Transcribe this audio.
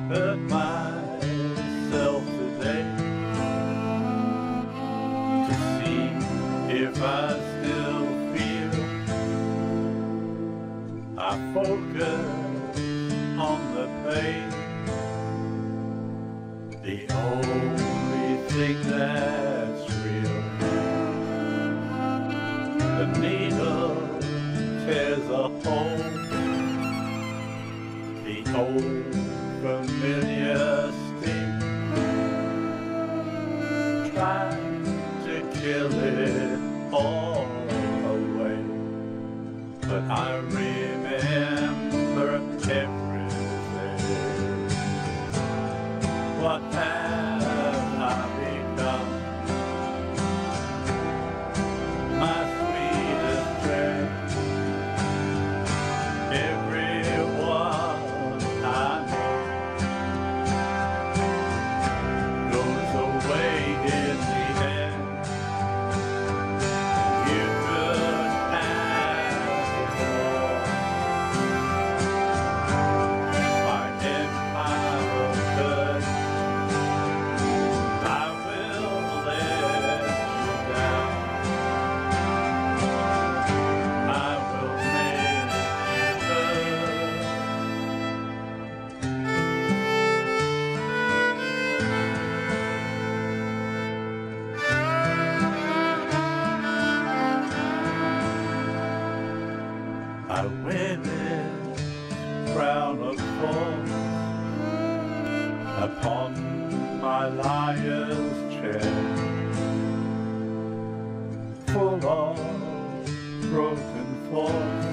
hurt myself today to see if I still feel. I focus on the pain, the only thing that's real. The needle tears a hole, the old familiar sting, trying to kill it all away. But I remember everything. What have I become? My sweetest friend. Everyone I know goes away in the end. You could have it all. My empire good, I will let you down. I will make you hurt. I wear this crown of thorns upon my liar's chair, full of broken thoughts